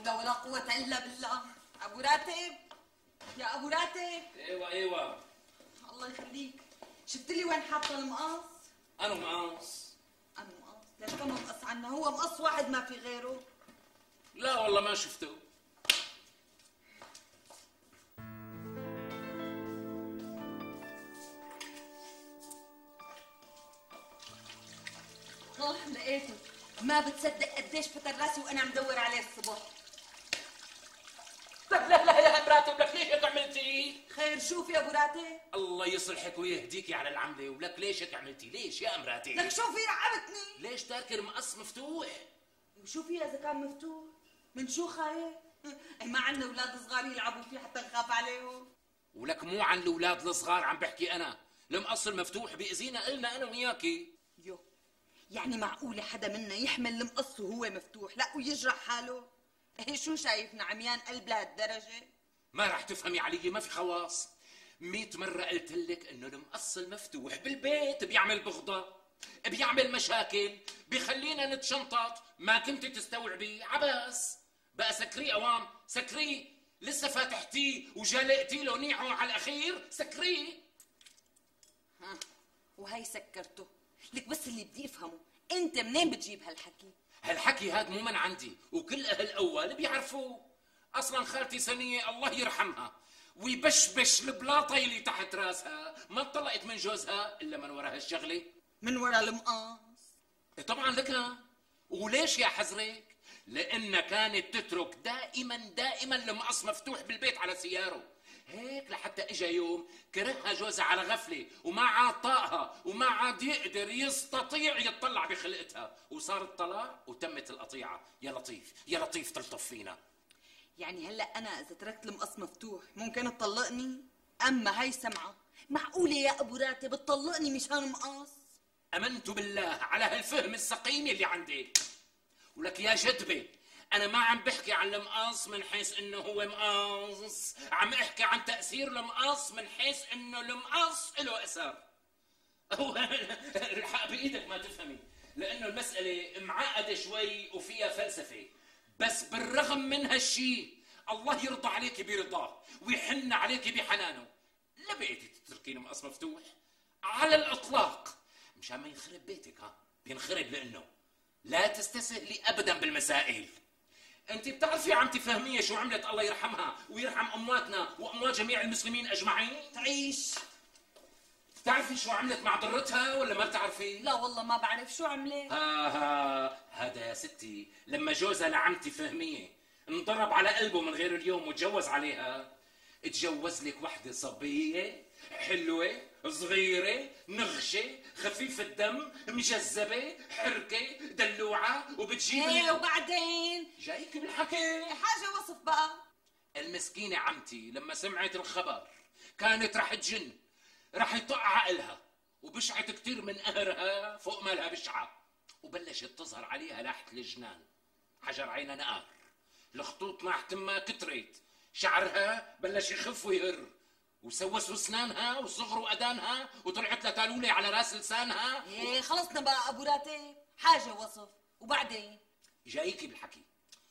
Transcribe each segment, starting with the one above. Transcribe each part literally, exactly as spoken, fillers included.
حول ولا قوة إلا بالله. أبو راتب، يا أبو راتب. ايوه ايوه الله يخليك، شفت لي وين حاطة المقص؟ أنا مقص. أنا مقص؟ ليش كم مقص عنا؟ هو مقص واحد ما في غيره. لا والله ما شفته. اه لقيته. ما بتصدق قديش فتر راسي وانا عم دور عليه الصبح. لا لا يا مراتب، لك ليش هيك عملتي؟ خير شوف يا ابو راتب. الله يصلحك ويهديكي على العمله، ولك ليش هيك عملتي؟ ليش يا مراتي؟ لك شو في رعبتني؟ ليش تارك المقص مفتوح؟ وشو في اذا كان مفتوح؟ من شو خايف؟ ما عندنا اولاد صغار يلعبوا فيه حتى نخاف عليهم. ولك مو عن الاولاد الصغار عم بحكي انا، المقص المفتوح بيأذينا إلنا انا وياكي. يو يعني معقوله حدا منا يحمل المقص وهو مفتوح؟ لا ويجرح حاله؟ ايه شو شايفنا عميان قلب لهالدرجه؟ ما رح تفهمي علي، ما في خواص. مئة مرة قلت لك انه المقص المفتوح بالبيت بيعمل بغضة، بيعمل مشاكل، بيخلينا نتشنطط. ما كنت تستوعبي عباس. بقى سكريه اوام، سكريه. لسه فاتحتيه وجلقتي له نيحه على الاخير، سكريه. ها وهي سكرته. لك بس اللي بدي افهمه، انت منين بتجيب هالحكي؟ هالحكي هاد مو من عندي، وكل اهل اول بيعرفوه. اصلا خالتي سنيه الله يرحمها ويبشبش البلاطه اللي تحت راسها، ما طلقت من جوزها الا من ورا هالشغله. من ورا المقص؟ طبعا لك. وليش يا حزرك؟ لانها كانت تترك دائما دائما المقص مفتوح بالبيت على سياره. هيك لحتى اجى يوم كرهها جوزها على غفله، وما عاد طاقها، وما عاد يقدر يستطيع يطلع بخلقتها، وصار الطلاق وتمت القطيعه. يا لطيف يا لطيف تلطف فينا. يعني هلا انا اذا تركت المقص مفتوح ممكن تطلقني؟ اما هي سمعه، معقوله يا ابو راتب تطلقني مشان مقص؟ امنت بالله على هالفهم السقيم اللي عندك. ولك يا جدبه، أنا ما عم بحكي عن المقص من حيث إنه هو مقص، عم أحكي عن تأثير المقص من حيث إنه المقص له أثر. هو الحق بإيدك ما تفهمي، لأنه المسألة معقدة شوي وفيها فلسفة. بس بالرغم من هالشي الله يرضى عليك برضاه ويحن عليك بحنانه. لا بقيتي تتركين المقص مفتوح على الإطلاق، مشان ما ينخرب بيتك. ها بينخرب لأنه لا تستسهلي أبدا بالمسائل. انت بتعرفي عمتي فهميه شو عملت الله يرحمها ويرحم امواتنا واموات جميع المسلمين اجمعين؟ تعيش. بتعرفي شو عملت مع ضرتها ولا ما بتعرفي؟ لا والله ما بعرف شو عملت. ها ها هذا يا ستي لما جوزها لعمتي فهميه انضرب على قلبه من غير اليوم وتجوز عليها، تجوز لك وحده صبيه حلوه صغيره نغشه خفيفه الدم مجذبه حركه دلوعه وبتجيب. ايه وبعدين؟ جايك بالحكي حاجه وصف بقى. المسكينة عمتي لما سمعت الخبر كانت رح تجن، رح يطق عقلها، وبشعت كتير من قهرها فوق ما لها بشعة، وبلشت تظهر عليها لاحة الجنان. حجر عينها نقار، الخطوط مع تمها كترت، شعرها بلش يخف ويهر، وسوسوا اسنانها وصغروا اذانها وطلعت لها تالولة على راس لسانها. ايه خلصنا بقى ابو راتب، حاجة وصف. وبعدين؟ جايكي بالحكي.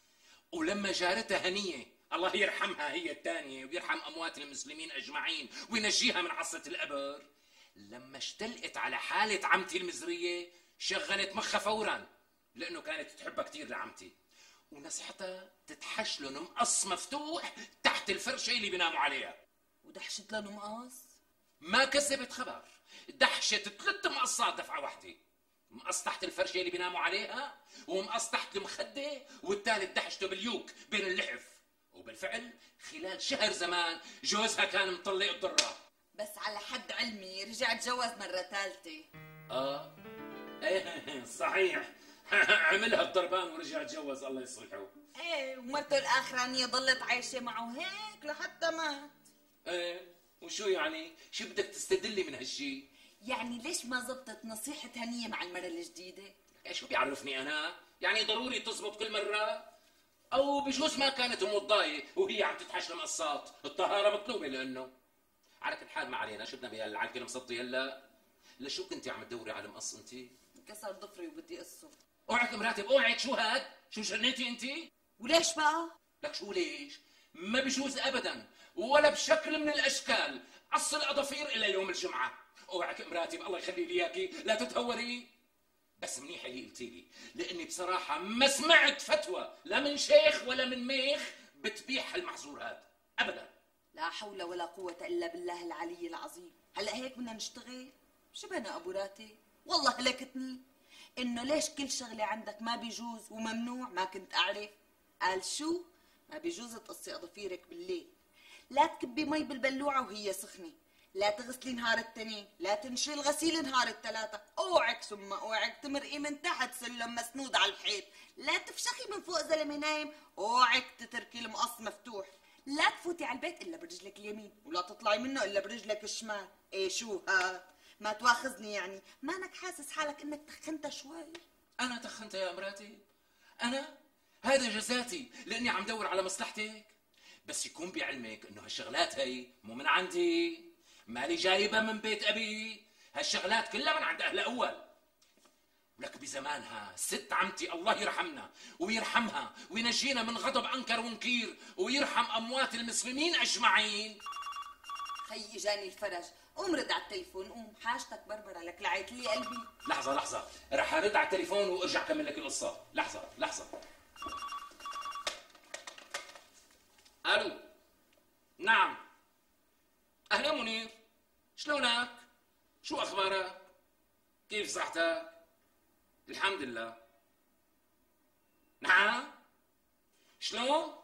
ولما جارتها هنيه الله يرحمها هي الثانية ويرحم أموات المسلمين أجمعين وينجيها من عصة القبر، لما اشتلقت على حالة عمتي المزرية شغلت مخها فورا، لأنه كانت تحبها كتير لعمتي، ونصحتها تتحش له مقص مفتوح تحت الفرشة اللي بيناموا عليها. ودحشت له مقص؟ ما كذبت خبر، دحشت ثلاث مقصات دفعة واحدة. مقص تحت الفرشة اللي بيناموا عليها، ومقص تحت المخدة، والثالث دحشته باليوك بين اللحف. وبالفعل خلال شهر زمان جوزها كان مطلق الضرة. بس على حد علمي رجع تجوز مرة ثالثة. اه ايه صحيح عملها الضربان ورجع تجوز الله يصلحه. ايه ومرته الاخرانية ضلت عايشة معه هيك لحتى مات. ايه وشو يعني؟ شو بدك تستدلي من هالشي؟ يعني ليش ما زبطت نصيحة هنية مع المرة الجديدة؟ ايه شو بيعرفني انا؟ يعني ضروري تزبط كل مرة؟ او بجوز ما كانت موضاية وهي عم تتحش المقصات، الطهارة مطلوبة لانه. على كل حال ما علينا، شو بدنا بهالعنكة المسطي هلا؟ لشو كنتي عم تدوري على مقص انت؟ انكسر ضفري وبدي قصه. اوعك مراتب اوعك، شو هاد؟ شو جنيتي انت؟ وليش بقى؟ لك شو ليش؟ ما بيجوز ابدا ولا بشكل من الاشكال عص الاظافير الا يوم الجمعه. اوعك مراتب الله يخلي لي اياكي لا تتهوري. بس منيح اللي قلتي لي، لاني بصراحه ما سمعت فتوى لا من شيخ ولا من ميخ بتبيح هالمحظورات ابدا. لا حول ولا قوة إلا بالله العلي العظيم. هلأ هيك بدنا نشتغل؟ شبنا أبو راتب؟ والله هلكتني إنه ليش كل شغلة عندك ما بيجوز وممنوع ما كنت أعرف. قال شو؟ ما بيجوز تقصي أظافيرك بالليل، لا تكبي مي بالبلوعة وهي سخنة، لا تغسلي نهار التنين، لا تنشري الغسيل نهار الثلاثة، اوعك ثم اوعك تمرقي من تحت سلم مسنود على الحيط، لا تفشخي من فوق زلمة نايم، اوعك تتركي المقص مفتوح، لا تفوتي على البيت الا برجلك اليمين ولا تطلعي منه الا برجلك الشمال. ايه شو هاد؟ ما تواخذني يعني، مانك حاسس حالك انك تخنت شوي؟ انا تخنت يا مراتي؟ انا هذا جزاتي لاني عم دور على مصلحتك. بس يكون بعلمك انه هالشغلات هي مو من عندي، مالي جايبها من بيت ابي، هالشغلات كلها من عند اهل اول. ولك بزمانها ست عمتي الله يرحمنا ويرحمها وينجينا من غضب انكر ونكير ويرحم اموات المسلمين اجمعين. خيي جاني الفرج، قوم رد على التليفون، قوم حاجتك بربرة لك لعيت لي قلبي. لحظة لحظة رح ارد على التليفون وارجع كمل لك القصة. لحظة لحظة. الو. نعم. اهلا منير، شلونك؟ شو اخبارك؟ كيف صحتك؟ الحمد لله. نعم؟ شلون؟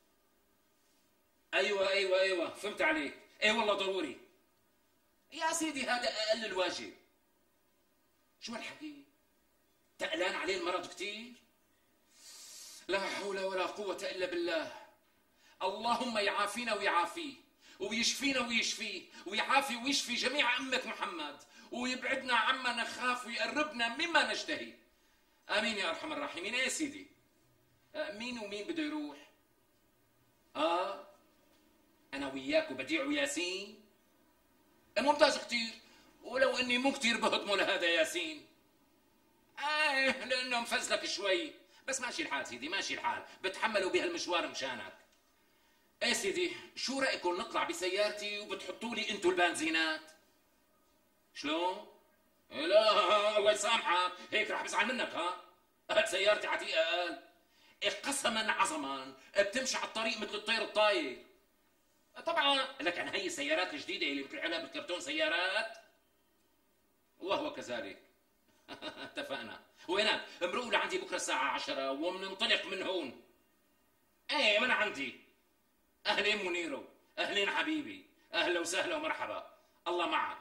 ايوه ايوه ايوه فهمت عليك. اي والله ضروري يا سيدي، هذا اقل الواجب. شو هالحكي؟ تقلان عليه المرض كتير؟ لا حول ولا قوة الا بالله. اللهم يعافينا ويعافيه ويشفينا ويشفيه ويعافي ويشفي جميع أمة محمد ويبعدنا عما نخاف ويقربنا مما نشتهي. آمين يا أرحم الراحمين. يا سيدي مين ومين بده يروح؟ آه أنا وياك وبديع وياسين. ممتاز كتير، ولو أني مو كتير بهضمه لهذا ياسين. آه لأنه مفزلك شوي، بس ماشي الحال سيدي ماشي الحال، بتحملوا بهالمشوار مشانك. ايه سيدي شو رأيكم نطلع بسيارتي وبتحطوا لي انتوا البنزينات؟ شلون؟ إيه لا الله يسامحك، هيك رح بزعل منك. ها سيارتي عتيقة قال. إيه قسما عظما بتمشي على الطريق مثل الطير الطاير. طبعا لك عن هي السيارات الجديدة اللي بتبيع لها بالكرتون سيارات، وهو كذلك. اتفقنا. وينك؟ امرقوا لعندي بكره الساعة عشرة ومننطلق من هون. ايه من عندي. اهلين منيرو، اهلين حبيبي، اهلا وسهلا ومرحبا، الله معك.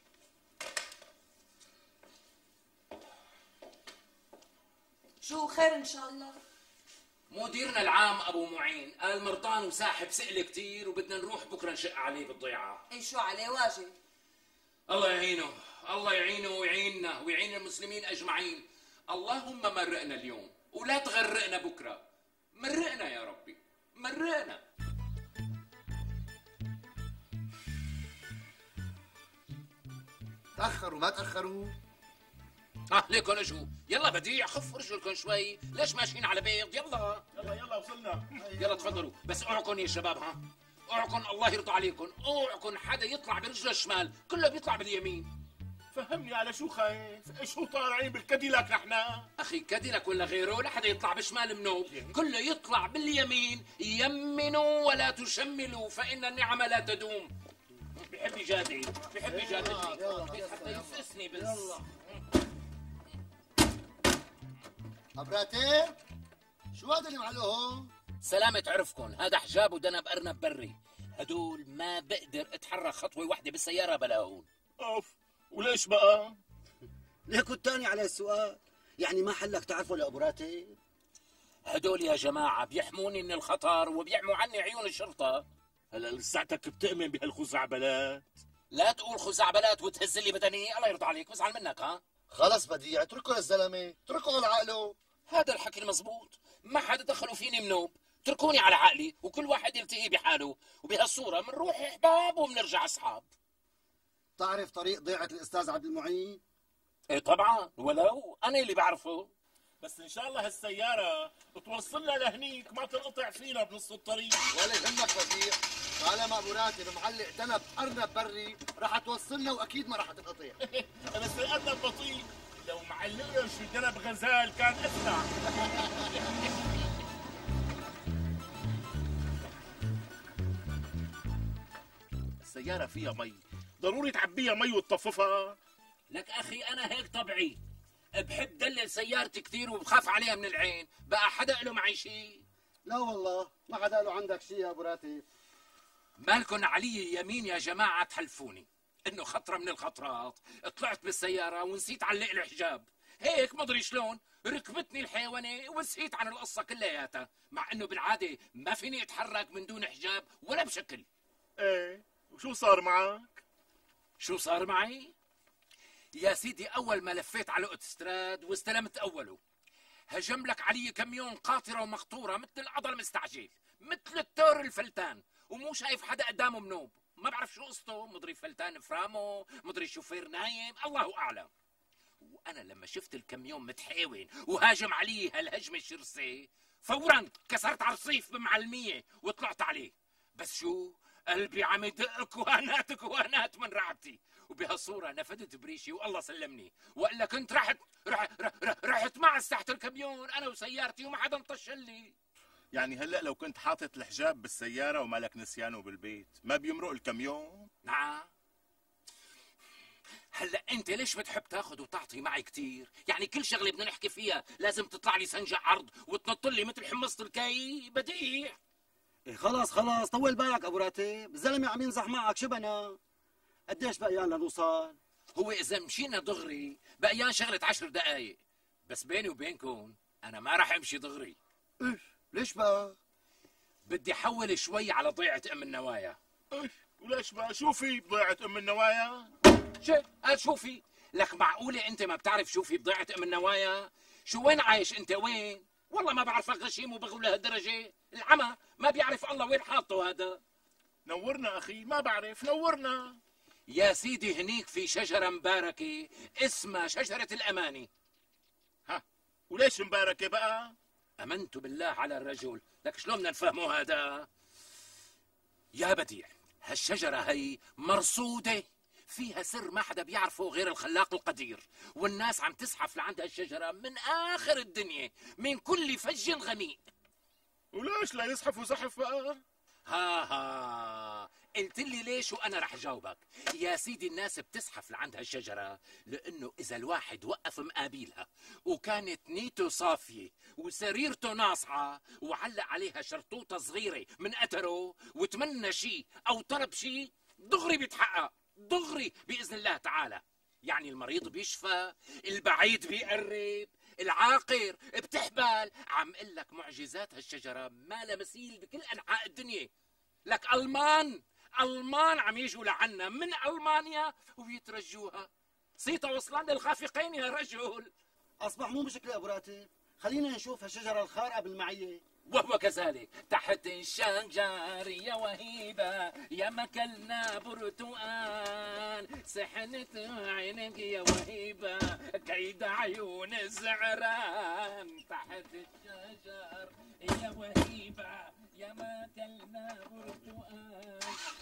شو خير ان شاء الله؟ مديرنا العام ابو معين قال مرضان وساحب سئله كتير وبدنا نروح بكره نشق عليه بالضيعه. اي شو عليه واجب. الله يعينه، الله يعينه ويعيننا ويعين المسلمين اجمعين. اللهم مرقنا اليوم ولا تغرقنا بكره، مرقنا يا ربي مرقنا. تأخروا ما تأخروا؟ اه ليكن اجوا، يلا بديع خف رجلكم شوي، ليش ماشيين على بيض؟ يلا يلا يلا وصلنا. يلا تفضلوا، بس اوعكم يا شباب، ها اوعكم الله يرضى عليكم، اوعكم حدا يطلع برجله الشمال، كله بيطلع باليمين. فهمني على شو خايف؟ شو طالعين بالكاديلاك نحن؟ اخي كاديلاك ولا غيره لا حدا يطلع بشمال منوب، كله يطلع باليمين. يمنوا ولا تشملوا فإن النعم لا تدوم. بحب يجادل بحب يجادلني حتى يفسني بس. يلا أبراتي شو هذا اللي معلقه هون؟ سلامة عرفكن، هذا حجاب ودنب أرنب بري، هدول ما بقدر اتحرك خطوة واحدة بالسيارة بلاهون. اوف، وليش بقى؟ ليكو الثاني على السؤال، يعني ما حلك تعرفه لأبو راتب؟ هدول يا جماعة بيحموني من الخطر وبيعموا عني عيون الشرطة. هلا لساتك بتؤمن بهالخزعبلات؟ لا تقول خزعبلات وتهز لي بدني، الله يرضى عليك بزعل منك. ها خلص بديع اتركوا للزلمة، اتركوا لعقله. هذا الحكي المزبوط، ما حدا دخلوا فيني منوب، تركوني على عقلي وكل واحد يلتقي بحاله، وبهالصورة بنروح احباب وبنرجع اصحاب. تعرف طريق ضيعة الأستاذ عبد المعين؟ ايه طبعا، ولو انا اللي بعرفه. بس ان شاء الله هالسياره توصلنا لهنيك ما تنقطع فينا بنص الطريق. ولا يهمك بديع، طالما ابو راتب معلق دنب ارنب بري رح توصلنا واكيد ما رح تنقطع. بس الارنب بطيء، لو معلقنا شي دنب غزال كان اسرع. السياره فيها مي، ضروري تعبيها مي وتطففها. لك اخي انا هيك طبعي، بحب دلل سيارتي كثير وبخاف عليها من العين. بقى حدا له معي شيء؟ لا والله ما حدا له عندك شيء يا ابو راتب. مالكن علي يمين يا جماعه تحلفوني انه خطره من الخطرات طلعت بالسياره ونسيت علق الحجاب. هيك مدري شلون ركبتني الحيوانه ونسيت عن القصه كلياتها، مع انه بالعاده ما فيني اتحرك من دون حجاب ولا بشكل. ايه وشو صار معك؟ شو صار معي؟ يا سيدي اول ما لفيت على الاوتوستراد واستلمت اوله هجم لك علي كميون قاطره ومقطوره مثل القدر المستعجل، مثل التور الفلتان، ومو شايف حدا قدامه منوب. ما بعرف شو قصته، مدري فلتان فرامو، مدري الشوفير نايم، الله اعلم. وانا لما شفت الكميون متحاون وهاجم علي هالهجمه الشرسه فورا كسرت على الرصيف بمعلميه وطلعت عليه. بس شو قلبي عم يدق كوانات كوانات من رعبتي، وبهالصوره نفدت بريشي والله سلمني، والا كنت رحت رح رح رح رحت معس تحت الكميون انا وسيارتي وما حدا انطشل لي. يعني هلا لو كنت حاطط الحجاب بالسياره ومالك نسيانه بالبيت ما بيمرق الكميون؟ نعم. هلا انت ليش بتحب تاخذ وتعطي معي كثير؟ يعني كل شغله بدنا نحكي فيها لازم تطلع لي سنجة عرض وتنط لي مثل حمصة الكاي؟ بديع. إيه خلاص خلاص طول بالك ابو راتب، الزلمه عم ينزح معك شبنا. قديش بقيان لنوصل؟ هو اذا مشينا دغري بقيان شغله عشر دقائق، بس بيني وبينكم انا ما راح امشي دغري. ايش ليش بقى؟ بدي احول شوي على ضيعه ام النوايا. ايش وليش بقى؟ شو في بضيعه ام النوايا؟ شو قال شو في؟ لك معقوله انت ما بتعرف شو في بضيعه ام النوايا؟ شو وين عايش انت وين؟ والله ما بعرفك غشيم وبغول لهالدرجه، العمى ما بيعرف الله وين حاطه هذا. نورنا اخي، ما بعرف، نورنا. يا سيدي هنيك في شجره مباركه اسمها شجره الاماني. ها وليش مباركه بقى؟ امنت بالله على الرجل، لك شلون بدنا نفهمه هذا؟ يا بديع هالشجره هي مرصوده فيها سر ما حدا بيعرفه غير الخلاق القدير، والناس عم تزحف لعند هالشجره من اخر الدنيا من كل فج غميق. وليش لا يزحفوا زحف بقى؟ ها ها قلت لي ليش وانا رح جاوبك. يا سيدي الناس بتزحف لعند هالشجره لانه اذا الواحد وقف مقابلها وكانت نيته صافيه وسريرته ناصعه وعلق عليها شرطوطه صغيره من اثره وتمنى شيء او طلب شيء دغري بيتحقق دغري باذن الله تعالى. يعني المريض بيشفى، البعيد بيقرب، العاقر بتحبل. عم قل لك معجزات هالشجره ما لها مثيل بكل انحاء الدنيا. لك المان المان عم يجوا لعنا من المانيا وبيترجوها. صيتا وصلان للخافقين يا رجل. اصبح مو مشكله ابو راتب، خلينا نشوف هالشجره الخارقه بالمعيه. وهو كذلك تحت الشجر يا وهيبة يا مكلنا برتقان، سحنت عينك يا وهيبة كيد عيون الزعران. تحت الشجر يا وهيبة يا مكلنا برتقان.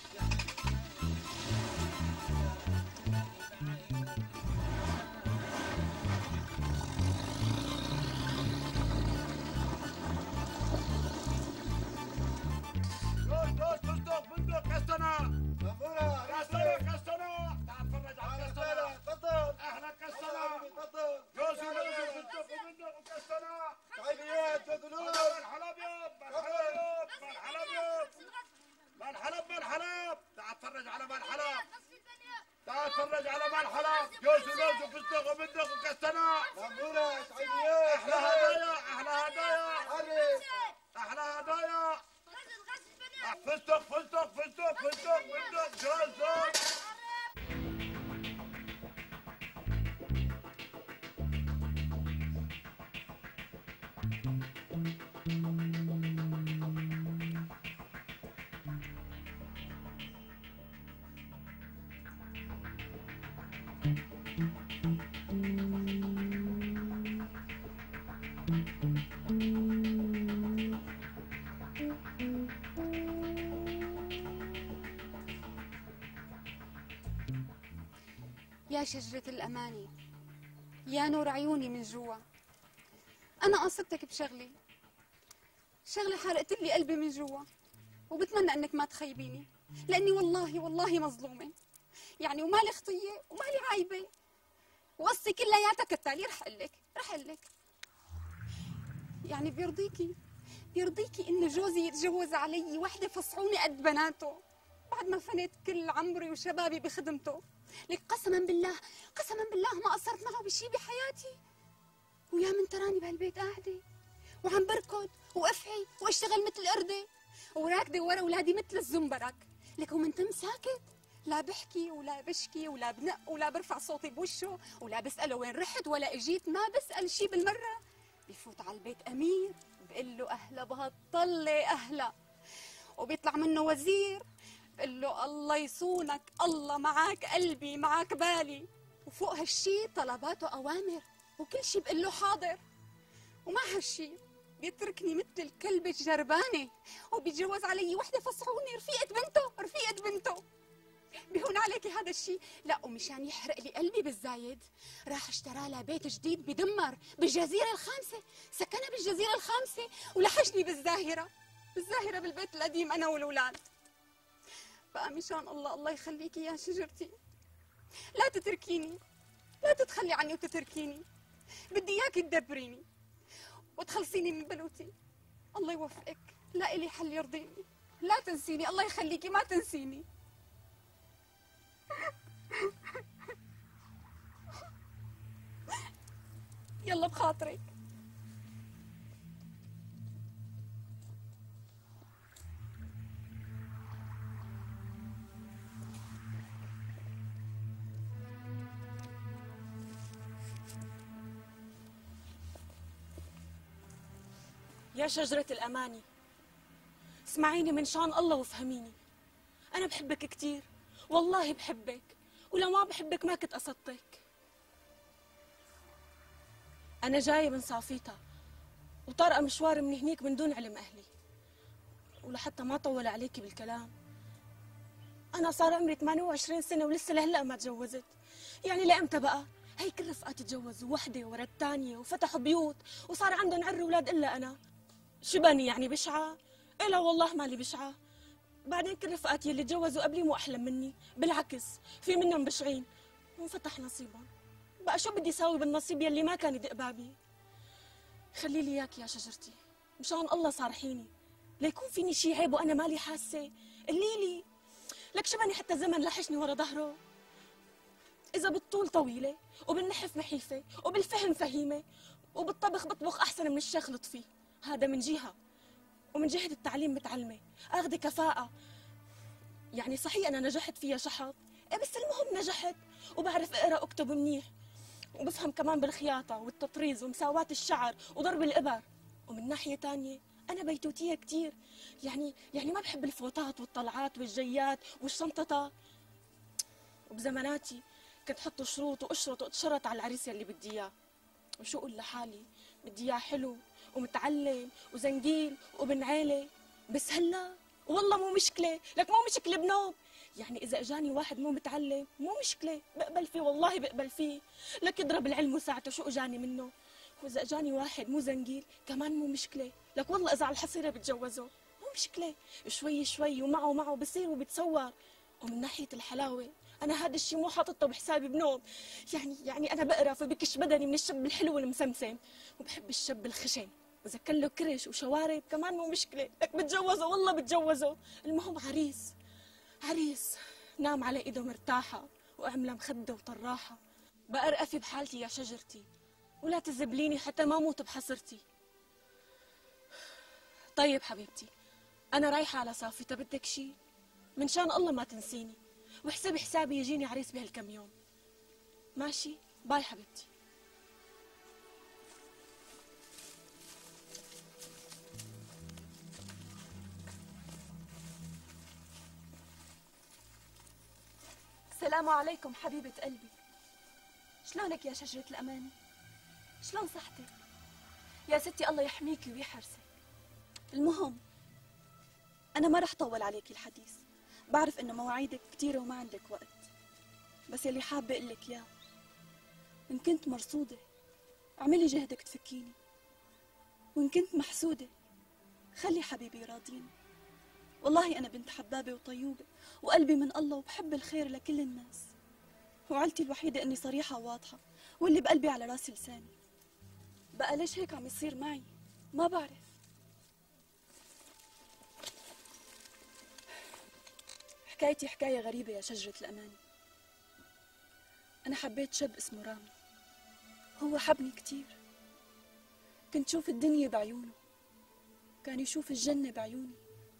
اتفرج على مال حلب، جوز ولوز وفستق وبندق وكستناء. مبروك عينيك. احلى هدايا احلى هدايا احلى هدايا. فستق فستق فستق فستق بندق جوز جوز. يا شجرة الأماني، يا نور عيوني من جوا، أنا قصدتك بشغلي، شغلة حرقت لي قلبي من جوا، وبتمنى إنك ما تخيبيني، لأني والله والله مظلومة، يعني ومالي خطية ومالي عايبة، وقصتي كلياتها كالتالي رح أقلك رح أقلك يعني بيرضيكي بيرضيكي إن جوزي يتجوز علي وحدة فصعوني قد بناته بعد ما فنيت كل عمري وشبابي بخدمته. لك قسما بالله قسما بالله ما قصرت معه بشي بحياتي، ويا من تراني بهالبيت قاعدة وعم بركض وافعي واشتغل مثل قردة وراكدة ورا اولادي مثل الزنبرك، لك ومن تم ساكت لا بحكي ولا بشكي ولا بنق ولا برفع صوتي بوشه ولا بسأله وين رحت ولا اجيت، ما بسأل شي بالمرة. بفوت على البيت امير بقول له اهلا بهالطلة اهلا، وبيطلع منه وزير بقول له الله يصونك الله معك قلبي معك بالي، وفوق هالشي طلباته اوامر وكل شي بقول له حاضر، ومع هالشي بيتركني مثل الكلبة الجربانة وبيتجوز علي وحدة فصحوني رفيقة بنته رفيقة بنته. بيهون عليكي هذا الشيء؟ لا، ومشان يحرق لي قلبي بالزايد راح اشترى لها بيت جديد بدمر بالجزيرة الخامسة، سكنها بالجزيرة الخامسة ولحشني بالزاهرة بالزاهرة بالبيت القديم أنا والأولاد. بقى مشان الله الله يخليكي يا شجرتي لا تتركيني، لا تتخلي عني وتتركيني، بدي إياكي تدبريني وتخلصيني من بلوتي. الله يوفقك، لا إلي حل يرضيني، لا تنسيني الله يخليكي ما تنسيني. يلا بخاطرك. يا شجرة الأماني، اسمعيني من شان الله وافهميني، أنا بحبك كتير والله بحبك، ولو ما بحبك ما كنت قصدتك. أنا جاية من صافيتا وطارقة مشوار من هنيك من دون علم أهلي، ولحتى ما طول عليكي بالكلام أنا صار عمري ثمانية وعشرين سنة ولسه لهلأ ما تجوزت. يعني لإمتى بقى؟ هي كل رفقاتي تجوزوا وحدة ورا الثانية وفتحوا بيوت وصار عندهم عر أولاد إلا أنا. شباني يعني بشعة؟ إيه لا والله مالي بشعة. بعدين كل رفقاتي اللي تجوزوا قبلي مو أحلى مني، بالعكس في منهم بشعين وانفتح نصيبهم. بقى شو بدي ساوي بالنصيب يلي ما كان يدق بابي؟ خلي لي اياك يا شجرتي مشان الله صارحيني، ليكون فيني شي عيب وانا مالي حاسه. قلي لي لك شبني حتى زمن لحشني ورا ظهره. اذا بالطول طويله وبالنحف نحيفه وبالفهم فهيمه وبالطبخ بطبخ احسن من الشيخ لطفي، هذا من جهه، ومن جهه التعليم متعلمه اخذ كفاءه. يعني صحيح انا نجحت فيها شحط، إيه بس المهم نجحت وبعرف اقرا واكتب منيح، وبفهم كمان بالخياطه والتطريز ومساواة الشعر وضرب الابر. ومن ناحيه تانية انا بيتوتيه كتير، يعني يعني ما بحب الفوطات والطلعات والجيات والشنططه. وبزماناتي كنت حط شروط واشرط واتشرط على العريس اللي بدي اياه، وشو اقول لحالي بدي اياه حلو ومتعلم وزنقيل وابن عيله. بس هلا والله مو مشكله، لك مو مشكله بنوب. يعني اذا اجاني واحد مو متعلم مو مشكله، بقبل فيه والله بقبل فيه، لك يضرب العلم وساعته شو اجاني منه. واذا اجاني واحد مو زنقيل كمان مو مشكله، لك والله اذا على الحصيره بتجوزه مو مشكله، شوي شوي ومعه معه بصير وبتصور. ومن ناحيه الحلاوه انا هذا الشيء مو حاططه بحسابي بنوم. يعني يعني انا بقرف وبكش بدني من الشب الحلو المسمسم، وبحب الشب الخشن، واذا كان له كرش وشوارب كمان مو مشكله، لك بتجوزه والله بتجوزه. المهم عريس عريس نام على ايده مرتاحه وعمله مخده وطراحه. بقى رأفي بحالتي يا شجرتي ولا تزبليني حتى ما موت بحصرتي. طيب حبيبتي انا رايحه على صافيتا، بدك شي؟ من شان الله ما تنسيني، واحسبي حسابي يجيني عريس بهالكم يوم. ماشي؟ باي حبيبتي. السلام عليكم حبيبة قلبي، شلونك يا شجرة الأماني؟ شلون صحتك؟ يا ستي الله يحميكي ويحرسك. المهم أنا ما رح طول عليكي الحديث، بعرف إنه مواعيدك كتيرة وما عندك وقت. بس يلي حابة أقول لك إياه، إن كنت مرصودة اعملي جهدك تفكيني، وإن كنت محسودة خلي حبيبي يراضيني. والله أنا بنت حبابة وطيوبة وقلبي من الله وبحب الخير لكل الناس، وعيلتي الوحيدة إني صريحة وواضحة، واللي بقلبي على راسي لساني. بقى ليش هيك عم يصير معي؟ ما بعرف. حكايتي حكاية غريبة يا شجرة الأماني. أنا حبيت شاب اسمه رامي، هو حبني كتير. كنت شوف الدنيا بعيونه، كان يشوف الجنة بعيوني.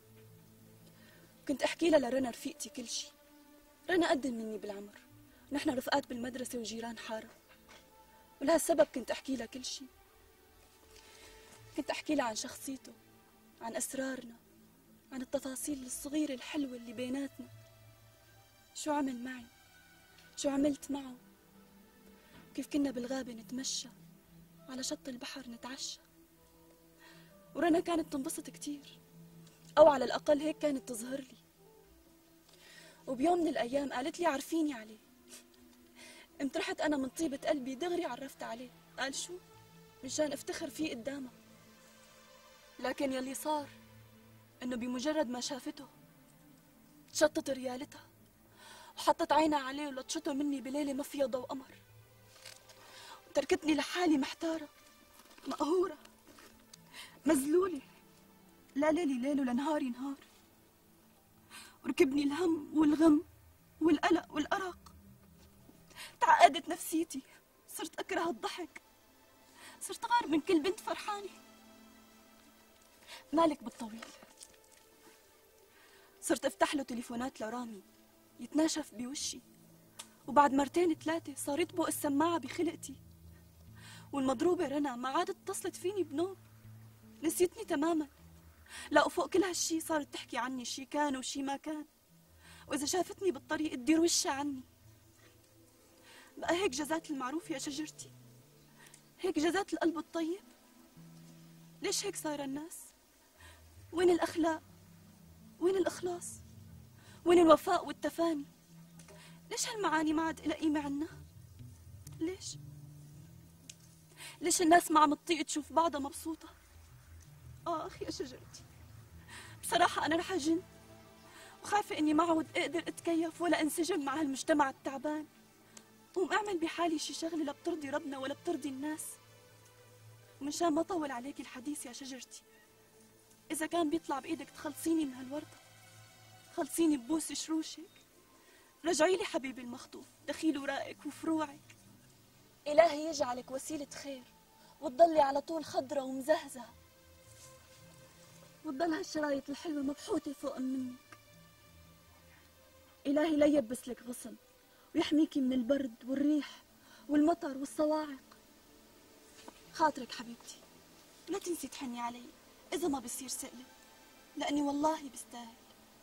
كنت أحكي لها لرنا رفيقتي كل شي. رنا قد مني بالعمر، نحن رفقات بالمدرسة وجيران حارة، ولهالسبب كنت أحكي لها كل شي. كنت أحكي لها عن شخصيته، عن أسرارنا، عن التفاصيل الصغيرة الحلوة اللي بيناتنا. شو عمل معي، شو عملت معه، كيف كنا بالغابة نتمشى، على شط البحر نتعشى. ورنا كانت تنبسط كتير، أو على الأقل هيك كانت تظهر لي. وبيوم من الأيام قالت لي عرفيني عليه. قمت رحت أنا من طيبة قلبي دغري عرفت عليه. قال شو؟ مشان افتخر فيه قدامها. لكن يلي صار إنه بمجرد ما شافته تشطت ريالتها وحطت عينها عليه ولطشته مني بليلة ما فيها ضوء قمر، وتركتني لحالي محتارة مقهورة مذلولة، لا ليلي ليل ولا نهاري نهار. وركبني الهم والغم والقلق والأرق، تعقدت نفسيتي، صرت أكره الضحك، صرت غار من كل بنت فرحانة. مالك بالطويل صرت افتح له تليفونات لرامي يتناشف بوشي، وبعد مرتين ثلاثة صار يطبق السماعة بخلقتي. والمضروبة رنا ما عادت اتصلت فيني بنوم، نسيتني تماما. لا وفوق كل هالشي صارت تحكي عني شي كان وشي ما كان، وإذا شافتني بالطريق تدير وشها عني. بقى هيك جزات المعروف يا شجرتي؟ هيك جزات القلب الطيب؟ ليش هيك صاير الناس؟ وين الأخلاق؟ وين الإخلاص؟ وين الوفاء والتفاني؟ ليش هالمعاني ما عاد إلها قيمة عنا؟ ليش؟ ليش الناس ما عم تطيق تشوف بعضها مبسوطة؟ آخ يا شجرتي، بصراحة أنا رح أجن، وخايفة إني ما عود أقدر أتكيف ولا أنسجم مع هالمجتمع التعبان. قوم أعمل بحالي شي شغلة لا بترضي ربنا ولا بترضي الناس. ومنشان ما طول عليك الحديث يا شجرتي، إذا كان بيطلع بإيدك تخلصيني من هالوردة، خلصيني ببوس شروشك، رجعي لي حبيبي المخطوف دخيل ورائك وفروعك. إلهي يجعلك وسيلة خير، وتضلي على طول خضرة ومزهزة، وتضل هالشرايط الحلوة مبحوثة فوق منك. إلهي لا يبس لك غصن، ويحميكي من البرد والريح والمطر والصواعق. خاطرك حبيبتي، لا تنسي تحني علي إذا ما بصير سألك، لأني والله بستاهل.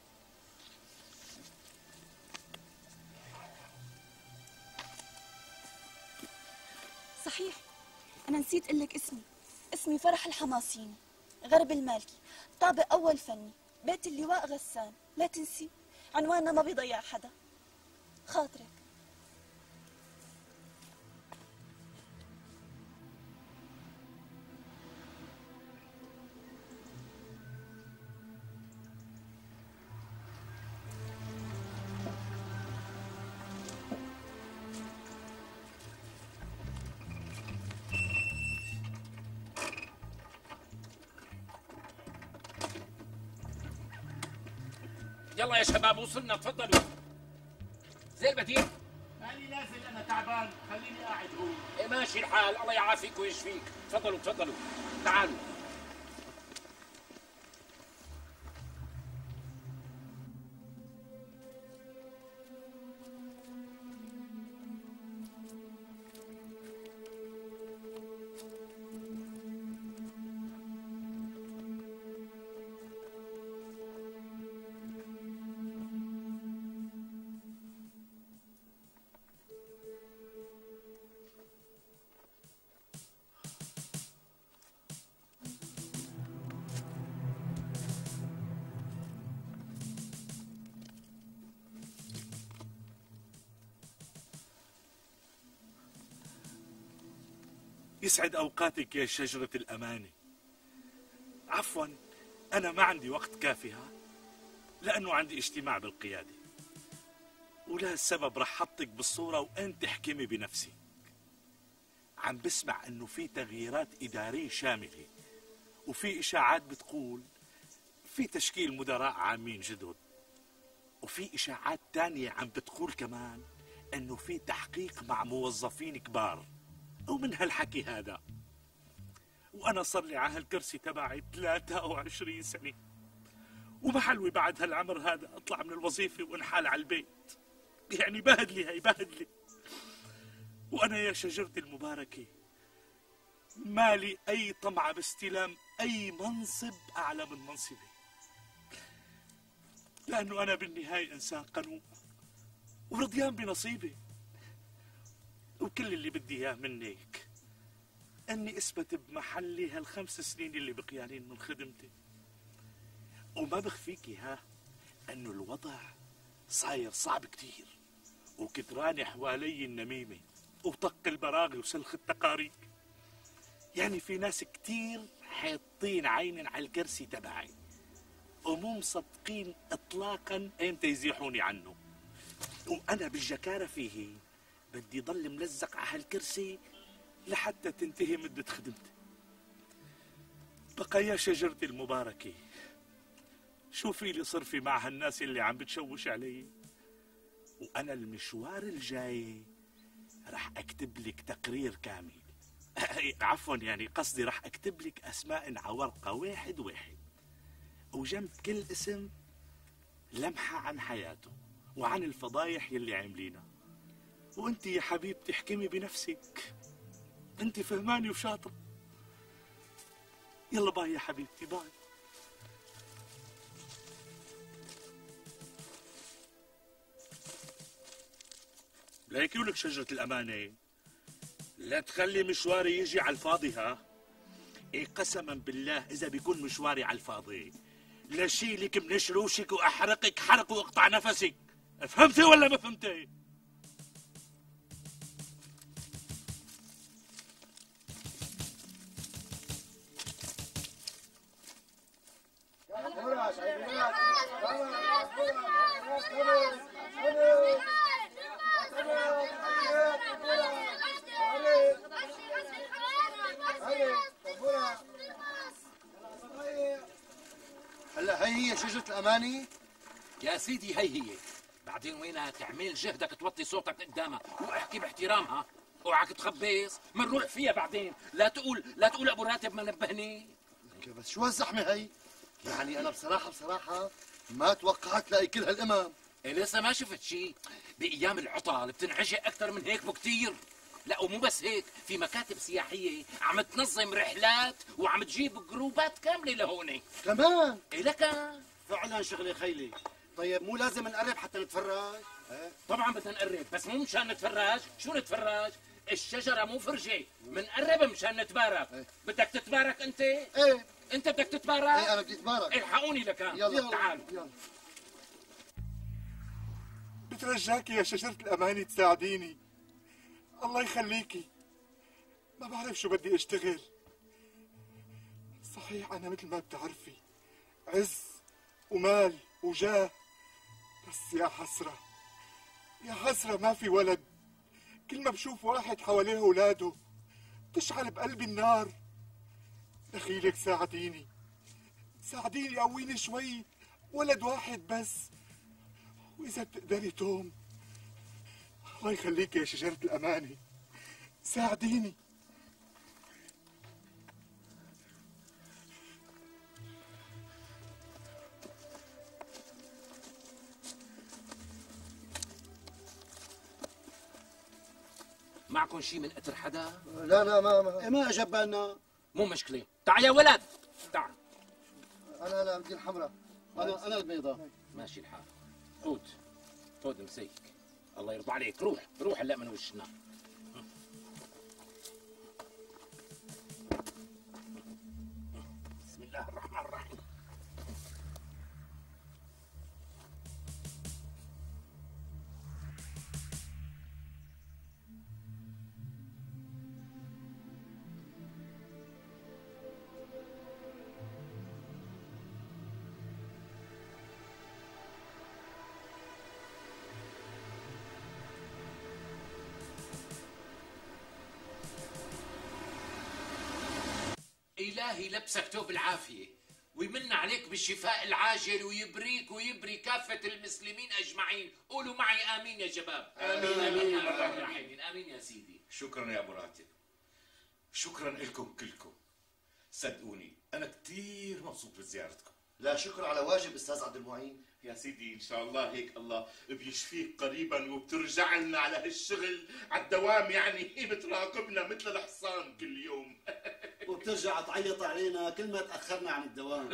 صحيح أنا نسيت أقلك اسمي، اسمي فرح الحماصيني، غرب المالكي، طابق أول فني، بيت اللواء غسان. لا تنسي عنواننا ما بيضيع حدا. خاطرك. يلا يا شباب وصلنا، تفضلوا. زي البديل. ماني نازل، انا تعبان، خليني قاعد هون. إيه ماشي الحال، الله يعافيك ويشفيك. تفضلوا تفضلوا تعالوا. يسعد أوقاتك يا شجرة الأمانة. عفوا أنا ما عندي وقت كافي ها، لأنه عندي اجتماع بالقيادة، ولهالسبب رح حطك بالصورة وأنت احكمي بنفسك. عم بسمع أنه في تغييرات إدارية شاملة، وفي إشاعات بتقول في تشكيل مدراء عامين جدد، وفي إشاعات تانية عم بتقول كمان أنه في تحقيق مع موظفين كبار. ومن هالحكي هذا وأنا صار لي على هالكرسي تبعي ثلاثة وعشرين سنة، ومحلوي بعد هالعمر هذا أطلع من الوظيفة وانحال على البيت. يعني بهدلي هي بهدلي. وأنا يا شجرتي المباركة مالي أي طمع باستلام أي منصب أعلى من منصبي، لأنه أنا بالنهاية إنسان قنوع ورضيان بنصيبي. وكل اللي بدي إياه منك أني أثبت بمحلي هالخمس سنين اللي بقيانين من خدمتي. وما بخفيكي ها أنه الوضع صاير صعب كتير، وكتراني حوالي النميمة وطق البراغي وسلخ التقارير. يعني في ناس كتير حاطين عين على الكرسي تبعي ومو مصدقين اطلاقا ايمتى يزيحوني عنه. وانا بالجكارة فيه بدي ضل ملزق على هالكرسي لحتى تنتهي مدة خدمتي. بقى يا شجرتي المباركة، شوفي لي صرفي مع هالناس اللي عم بتشوش علي، وانا المشوار الجاي رح اكتب لك تقرير كامل. عفوا يعني قصدي رح اكتب لك اسماء على ورقة واحد واحد، وجنب كل اسم لمحة عن حياته وعن الفضايح يلي عاملينها. وانت يا حبيبتي احكمي بنفسك، انت فهماني وشاطرة. يلا باي يا حبيبتي، باي. ليك يقولك شجرة الأمانة لا تخلي مشواري يجي على الفاضي ها. إيه قسما بالله إذا بيكون مشواري على الفاضي لشيلك من شروشك وأحرقك حرق وأقطع نفسك. فهمتي ولا ما فهمتي؟ هلا هي هي شجرة الأماني؟ يا سيدي هي هي. بعدين وينها تعمل جهدك توطي صوتك قدامها واحكي باحترامها. اوعك تخبص منروح فيها بعدين. لا تقول لا تقول ابو راتب ما نبهني. بس شو هالزحمة هي؟ يعني أنا بصراحة بصراحة ما توقعت لاقي كل هالأمم. إيه لسه ما شفت شيء. بأيام العطل بتنعجق أكثر من هيك بكتير. لا ومو بس هيك، في مكاتب سياحية عم تنظم رحلات وعم تجيب جروبات كاملة لهون. كمان؟ إيه لك فعلا شغلة خيلي. طيب مو لازم نقرب حتى نتفرج؟ اه؟ طبعا بدنا نقرب، بس مو مشان نتفرج. شو نتفرج؟ الشجرة مو فرجة، منقرب مشان نتبارك. ايه؟ بدك تتبارك أنت؟ ايه أنت بدك تتبارك؟ ايه أنا بدي أتبارك. الحقوني لكان. يلا تعال. يلا. بترجاكي يا شجرة الأماني تساعديني، الله يخليكي. ما بعرف شو بدي اشتغل. صحيح أنا مثل ما بتعرفي عز ومال وجاه، بس يا حسرة يا حسرة ما في ولد. كل ما بشوف واحد حواليه أولاده تشعل بقلبي النار. دخيلك ساعديني ساعديني، قويني شوي، ولد واحد بس. وإذا بتقدري توم، الله يخليك يا شجرة الأماني، ساعديني. معكم شيء من قطر حدا؟ لا لا ما ما, ما اجى بالنا. مو مشكلة، تعال يا ولد تعال. أنا لا بدي الحمراء. انا انا البيضاء. ماشي الحال. خود خود مسيك، الله يرضى عليك. روح روح هلا من وشنا. بسم الله الرحمن الرحيم. إلهي لبسك ثوب العافية ويمن عليك بالشفاء العاجل ويبريك ويبري كافة المسلمين أجمعين. قولوا معي آمين يا شباب. آمين آمين يا رب العالمين. آمين يا سيدي. شكرا يا أبو راتب، شكرا لكم كلكم. صدقوني أنا كتير مبسوط بزيارتكم. لا شكر على واجب استاذ عبد المعين. يا سيدي ان شاء الله هيك الله بيشفيك قريبا وبترجع لنا على هالشغل على الدوام، يعني بتراقبنا مثل الحصان كل يوم. وبترجع تعيط علينا كل ما تاخرنا عن الدوام.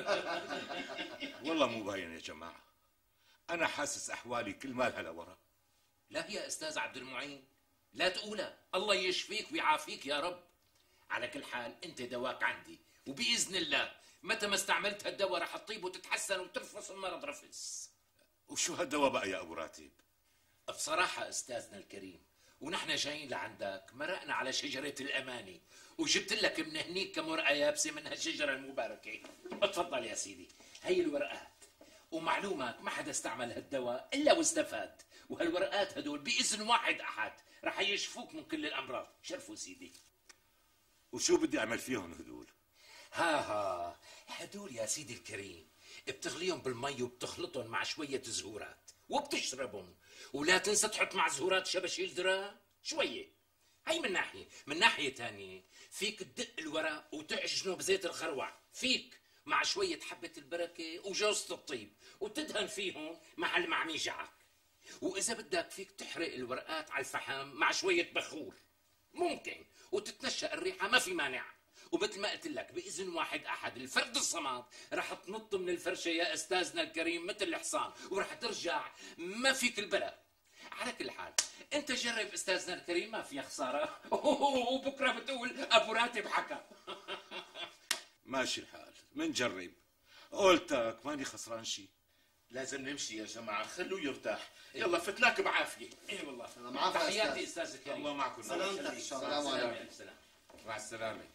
والله مو باين يا جماعة، أنا حاسس أحوالي كل مالها لورا. لا يا أستاذ عبد المعين، لا تقولها. الله يشفيك ويعافيك يا رب. على كل حال أنت دواك عندي، وبإذن الله متى ما استعملت هالدواء رح تطيب وتتحسن وترفص المرض رفس. وشو هالدواء بقى يا أبو راتب؟ بصراحة أستاذنا الكريم، ونحن جايين لعندك مرقنا على شجرة الأماني، وجبت لك من هنيك كم ورقة يابسة من هالشجرة المباركة. اتفضل يا سيدي، هي الورقات. ومعلومك ما حدا استعمل هالدواء إلا واستفاد، وهالورقات هدول بإذن واحد أحد رح يشفوك من كل الأمراض. شرفوا سيدي. وشو بدي أعمل فيهم هدول؟ ها ها هدول يا سيدي الكريم بتغليهم بالمي وبتخلطهم مع شوية زهورات وبتشربهم، ولا تنسى تحط مع زهورات شبشيل درا شوية. هي من ناحية. من ناحية تانية فيك تدق الورق وتعجنه بزيت الخروع، فيك مع شوية حبة البركة وجوزة الطيب وتدهن فيهم محل معميجعك. وإذا بدك فيك تحرق الورقات على الفحم مع شوية بخور ممكن، وتتنشأ الريحة ما في مانع. ومثل ما قلت لك بإذن واحد أحد الفرد الصمد رح تنط من الفرشة يا أستاذنا الكريم مثل الحصان، ورح ترجع ما فيك البلاء. على كل حال أنت جرب أستاذنا الكريم، ما في خسارة. وبكرة بتقول أبو راتب حكى. ماشي الحال، منجرب. قولتك ماني خسران شي. لازم نمشي يا جماعة، خلوه يرتاح. يلا فتلاك بعافية. اي والله. معك تحياتي أستاذ الكريم. الله معكم. سلامتك. السلام عليكم. مع السلامة.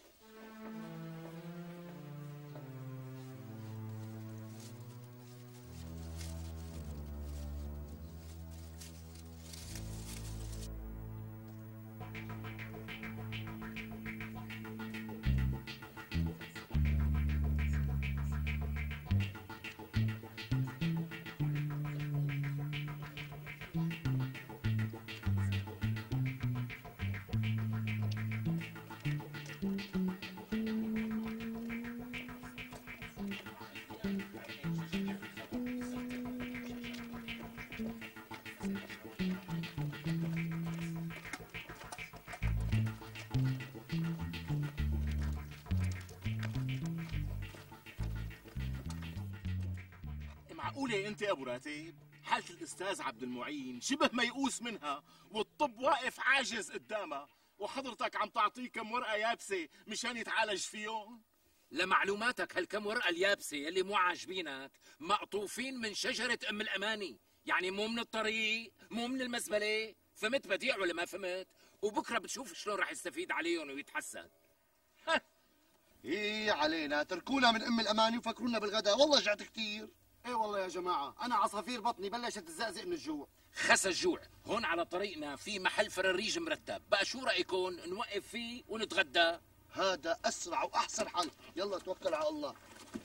معقولة أنت أبو راتب حالة الأستاذ عبد المعين شبه ميؤوس منها والطب واقف عاجز قدامها، وحضرتك عم تعطيه كم ورقة يابسة مشان يتعالج فيهم؟ لمعلوماتك هالكم ورقة اليابسة اللي مو عاجبينك مقطوفين من شجرة أم الأماني، يعني مو من الطريق، مو من المزبلة. فهمت بديع ولا ما فهمت؟ وبكرة بتشوف شلون رح يستفيد عليهم ويتحسن. ايه علينا، تركونا من ام الاماني وفكرونا بالغداء، والله جعت كثير. ايه والله يا جماعه انا عصافير بطني بلشت تزقزق من الجوع. خس الجوع. هون على طريقنا في محل فراريج مرتب، بقى شو رأيكم نوقف فيه ونتغدى؟ هذا اسرع واحسن حل، يلا توكل على الله.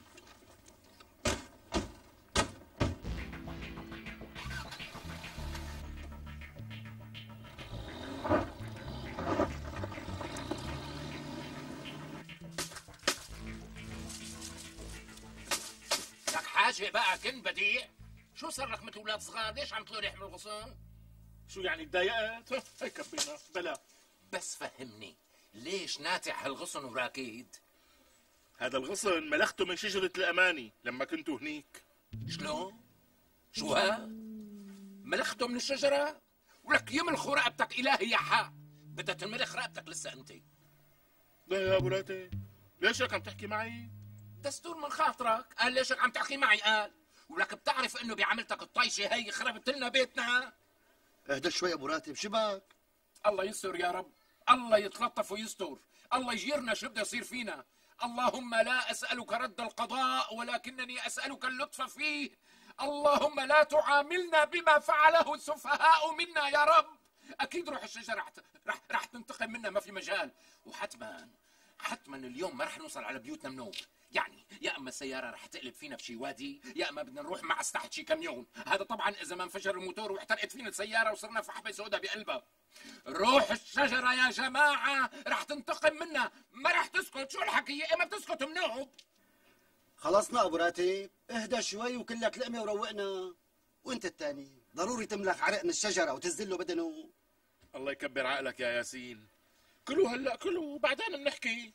لك حاجة بقى كن بديع؟ شو صار لك مثل اولاد صغار؟ ليش عم تطلع يحمل الغصن؟ شو يعني تضايقت؟ هي كفينا بلا. بس فهمني ليش ناتع هالغصن وراكيد؟ هذا الغصن ملخته من شجرة الأماني لما كنتوا هنيك. شلون؟ شو ها؟ ملخته من الشجرة؟ ولك يملخوا رقبتك إلهي يا حق، بدها تنملخ رقبتك لسه أنت. لا يا أبو راتب، ليش هيك عم تحكي معي؟ دستور من خاطرك. قال ليش هيك عم تحكي معي؟ قال ولك بتعرف إنه بعملتك الطايشة هي خربت لنا بيتنا. اهدى شوي ابو راتب، شبك؟ الله يستر يا رب، الله يتلطف ويستر، الله يجيرنا شو بده يصير فينا. اللهم لا أسألك رد القضاء ولكنني أسألك اللطف فيه. اللهم لا تعاملنا بما فعله السفهاء منا يا رب. أكيد روح الشجرة رح, رح, رح تنتقم منا، ما في مجال. وحتما حتما اليوم ما رح نوصل على بيوتنا منوب. يعني يا اما السياره رح تقلب فينا بشي وادي، يا اما بدنا نروح معس تحت شي كاميون. هذا طبعا اذا ما انفجر الموتور واحترقت فينا السياره وصرنا فحمه سوداء بقلبها. روح الشجره يا جماعه رح تنتقم منا، ما رح تسكت. شو الحكي؟ يا اما بتسكت منوب. خلصنا ابو راتب، اهدى شوي وكلك لقمه وروقنا. وانت الثاني ضروري تملك عرق من الشجره وتزله بدنه. الله يكبر عقلك يا ياسين. كلوا هلا كلوا وبعدين بنحكي.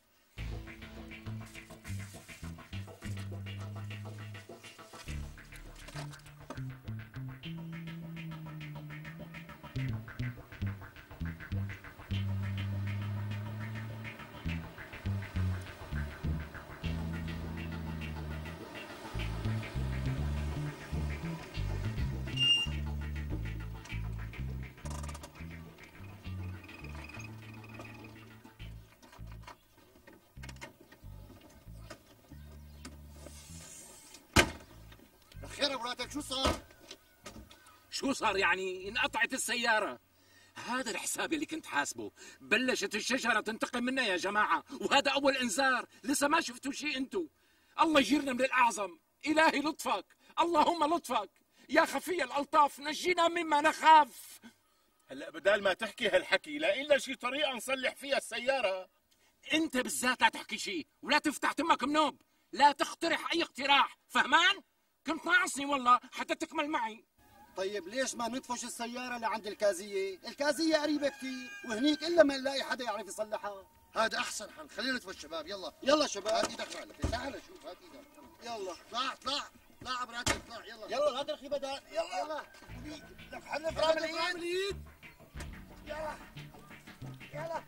خير ابو راتب شو صار؟ شو صار يعني؟ انقطعت السيارة. هذا الحساب اللي كنت حاسبه. بلشت الشجرة تنتقم منا يا جماعة، وهذا أول إنذار. لسه ما شفتوا شيء أنتوا. الله يجيرنا من الأعظم. إلهي لطفك، اللهم لطفك يا خفي الألطاف، نجينا مما نخاف. هلا بدال ما تحكي هالحكي لاقي لنا شي طريقة نصلح فيها السيارة. أنت بالذات لا تحكي شيء ولا تفتح تمك منوب. لا تقترح أي اقتراح، فهمان؟ كنت ناقصني والله حتى تكمل معي. طيب ليش ما ندفش السيارة لعند الكازية؟ الكازية قريبة كثير وهنيك إلا ما نلاقي حدا يعرف يصلحها. هذا أحسن حل. خلينا ندفش شباب. يلا يلا شباب. هات ايدك معلك. تعال شوف هات ايدك. يلا اطلع اطلع اطلع ابو راتب اطلع. يلا يلا هات الخي بدل. يلا يلا لك حلف رامي رامي الايد. الايد. يلا يلا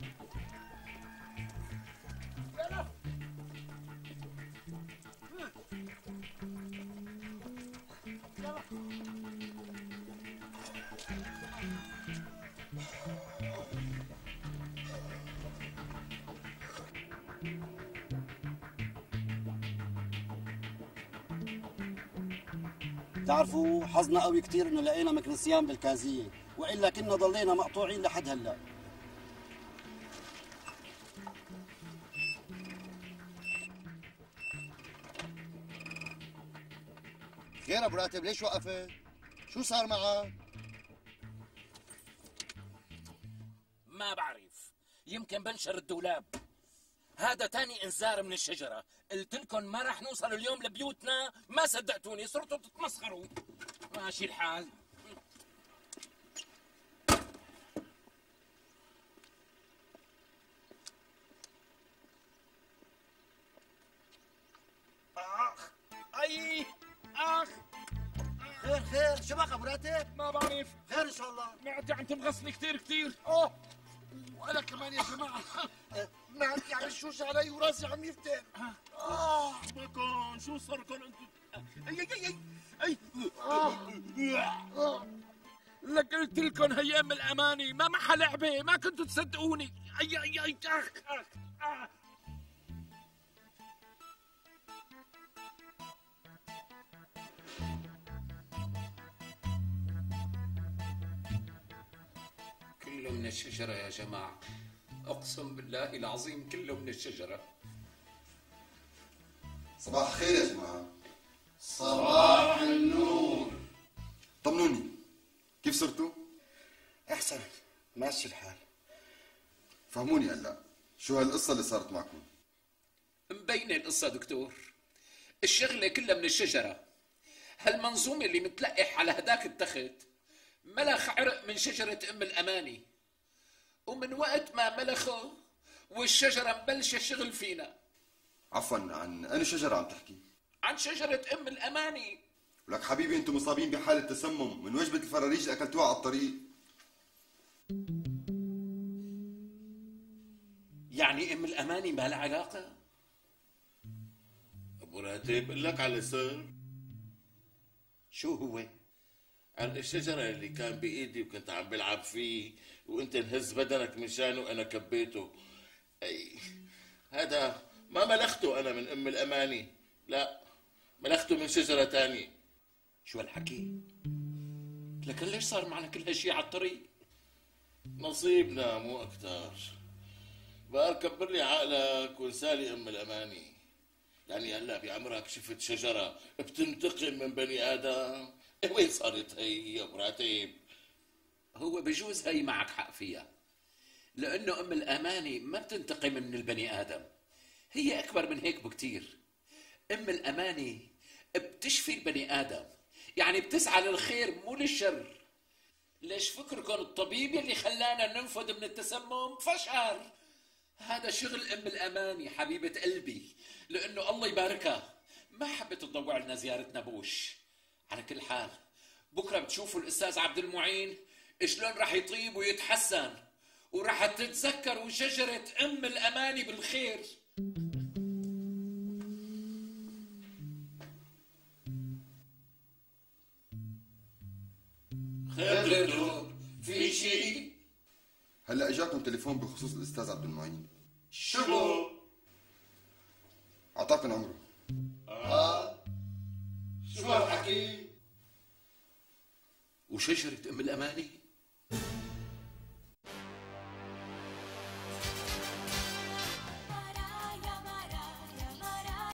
يلا بتعرفوا حظنا قوي كثير انه لقينا مكنسيان بالكازية، والا كنا ضلينا مقطوعين لحد هلا. خير ابو راتب ليش وقفت؟ شو صار معك؟ ما بعرف، يمكن بنشر الدولاب. هذا تاني انذار من الشجرة. قلت لكم ما رح نوصل اليوم لبيوتنا، ما صدقتوني، صرتوا تتمسخروا. ماشي الحال. اخ اي اخ. خير خير شو بك ابو راتب؟ ما بعرف، خير ان شاء الله. معدتي عم تبغصني كثير كثير. اوه وانا كمان يا جماعه معدتي عم تشوش علي وراسي عم يفتر. اه بكون شو صار لكم انتم؟ اي اي اي اي لك قلت لكم هيام الاماني ما معها لعبه، ما كنتوا تصدقوني. اي اي اي اخ اخ اخ. كله من الشجرة يا جماعة، أقسم بالله العظيم كله من الشجرة. صباح الخير يا جماعة. صباح النور. طمنوني كيف صرتوا؟ احسن ماشي الحال. فهموني هلا شو هالقصة اللي صارت معكم؟ مبينة القصة دكتور، الشغلة كلها من الشجرة. هالمنظومة اللي متلقح على هداك التخت ملخ عرق من شجرة أم الأماني، ومن وقت ما ملخه والشجرة مبلشة شغل فينا. عفوا عن أي شجرة عم تحكي؟ عن شجرة أم الأماني. ولك حبيبي انتم مصابين بحالة تسمم من وجبة الفراريج اللي أكلتوها على الطريق. يعني أم الأماني ما لها علاقة؟ أبو راتب قل لك على سر. شو هو؟ عن الشجرة اللي كان بإيدي وكنت عم بلعب فيه وانت انهز بدنك مشانه وانا كبيته. اي هذا ما ملخته انا من ام الاماني، لا ملخته من شجرة تانية. شو هالحكي؟ لكن ليش صار معنا كل هالشي على الطريق؟ نصيبنا مو اكتر. بقى كبر لي عقلك وانسالي ام الاماني. يعني هلا بعمرك شفت شجره بتنتقم من بني ادم؟ وين صارت هي يا ابو راتب؟ هو بجوز هي معك حق فيها، لانه ام الاماني ما بتنتقم من البني ادم، هي اكبر من هيك بكتير. ام الاماني بتشفي البني ادم، يعني بتسعى للخير مو للشر. ليش فكركم الطبيب اللي خلانا ننفذ من التسمم فشل؟ هذا شغل ام الاماني حبيبه قلبي، لانه الله يباركها ما حبت تضوع لنا زياره نبوش. على كل حال بكره بتشوفوا الاستاذ عبد المعين شلون راح يطيب ويتحسن، وراح تتذكروا شجره ام الاماني بالخير. خير دكتور، في شيء؟ هلا اجاكم تليفون بخصوص الاستاذ عبد المعين. شو؟ اعطاكم عمره. اه شو هالحكي؟ وشجره ام الاماني